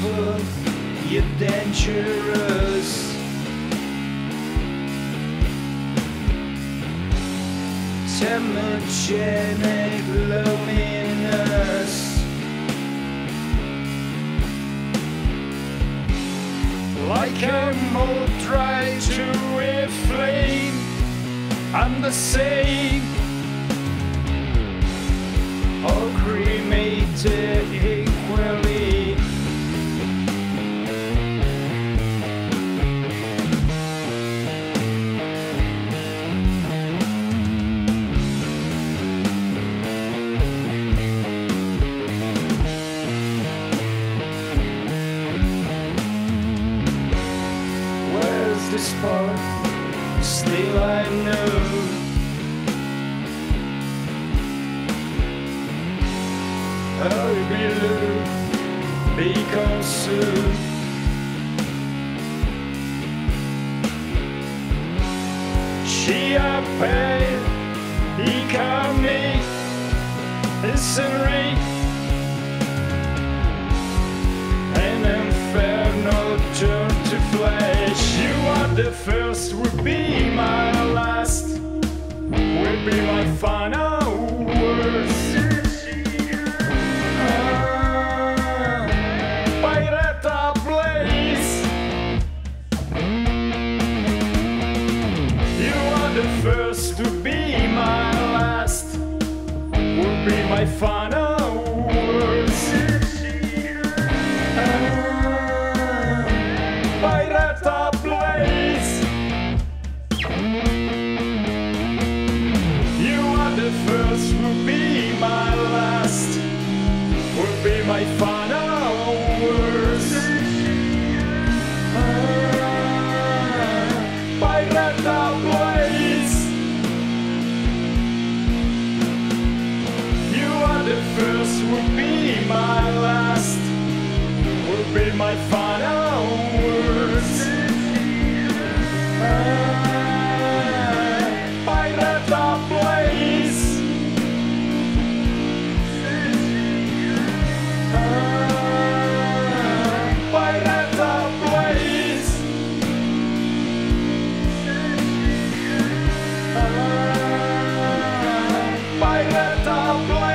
beautiful, you're dangerous. Thermogenic luminous, like a mold tried to inflame. I'm the same, all cremated equally. Where's the spark? Still I know I'll be blue, be consumed. She appelle, he coming, insanely. An inferno turn to flesh. You are the first, will be my last, will be my final words. Pyretta Blaze. You are the first to be my last, will be my final words. Pyretta Blaze. You are the first, will be my last, will be my final words. Pyretta Blaze. You are the first, will be my last, will be my final words. Pyretta Blaze. Pyretta Blaze. Pyretta Blaze.